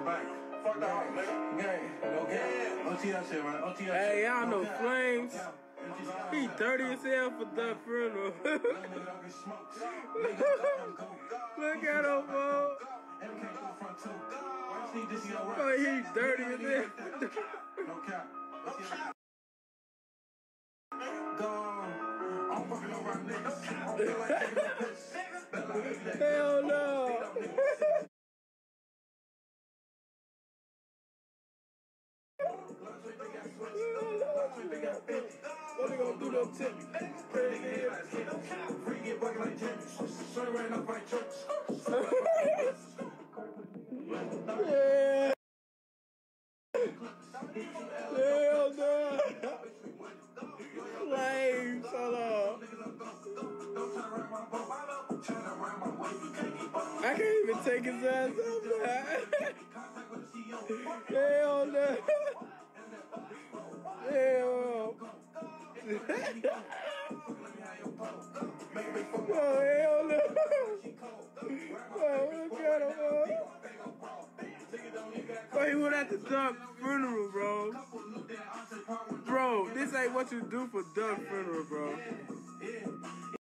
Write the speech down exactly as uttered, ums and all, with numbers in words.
Fuck that, nigga. Gang. No gang. O T L shit, man. O T L shit. Hey, y'all know Flames. He dirty as hell for Duck funeral. Look at him, bro. Oh, he dirty as hell. No cap. No cap. I'm fucking around niggas. Hell no. What they gonna do to tip? Yeah. Hell no. Flames, hold on. I can't even take his ass up there. Hell no. Hell. Oh, hell no. Oh, look at him, bro. Bro, he went at the Duck funeral, bro. Bro, this ain't what you do for Duck funeral, bro.